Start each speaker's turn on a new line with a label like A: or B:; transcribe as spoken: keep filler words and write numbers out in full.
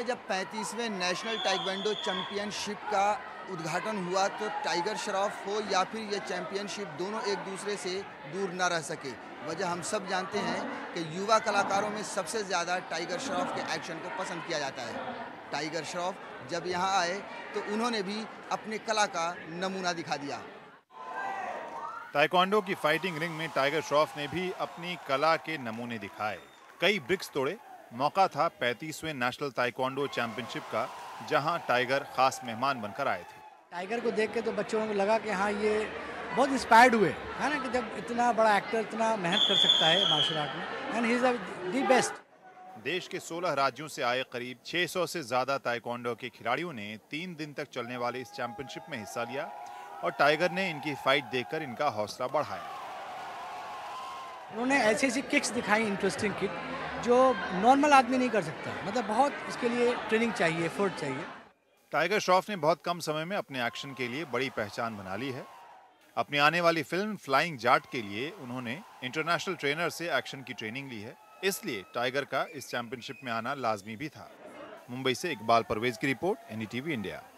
A: में जब पैंतीसवें national taekwondo championship का उद्घाटन हुआ तो टाइगर श्रॉफ हो या फिर ये चैंपियनशिप दोनों एक दूसरे से दूर न रह सके। वजह हम सब जानते हैं कि युवा कलाकारों में सबसे ज़्यादा टाइगर श्रॉफ के एक्शन को पसंद किया जाता है। टाइगर श्रॉफ जब यहाँ आए तो उन्होंने भी अपनी कला का नमूना दिखा दिया।
B: ताइक्वांडो की फाइटिंग रिंग में टाइगर श्रॉफ ने भी अपनी कला के नमूने दिखाए, कई ब्रिक्स तोड़े। मौका था पैंतीसवें नेशनल ताइक्वांडो चैंपियनशिप का, जहां टाइगर खास मेहमान बनकर आए थे।
C: टाइगर को देख के तो बच्चों को लगा कि हाँ ये बहुत इंस्पायर्ड हुए, है ना, कि जब इतना बड़ा एक्टर इतना मेहनत कर सकता है मार्शल आर्ट में, and he is the best.
B: देश के सोलह राज्यों से आए करीब छह सौ से ज्यादा ताइक्वांडो के खिलाड़ियों ने तीन दिन तक चलने वाले इस चैंपियनशिप में हिस्सा लिया और टाइगर ने इनकी फाइट देखकर इनका हौसला बढ़ाया।
C: उन्होंने ऐसी ऐसी किक्स दिखाई, इंटरेस्टिंग किक, जो नॉर्मल आदमी नहीं कर सकता। मतलब बहुत इसके लिए ट्रेनिंग चाहिए, एफर्ट चाहिए।
B: टाइगर श्रॉफ ने बहुत कम समय में अपने एक्शन के लिए बड़ी पहचान बना ली है। अपनी आने वाली फिल्म फ्लाइंग जाट के लिए उन्होंने इंटरनेशनल ट्रेनर से एक्शन की ट्रेनिंग ली है, इसलिए टाइगर का इस चैंपियनशिप में आना लाजमी भी था। मुंबई से इकबाल परवेज की रिपोर्ट, एनडीटीवी इंडिया।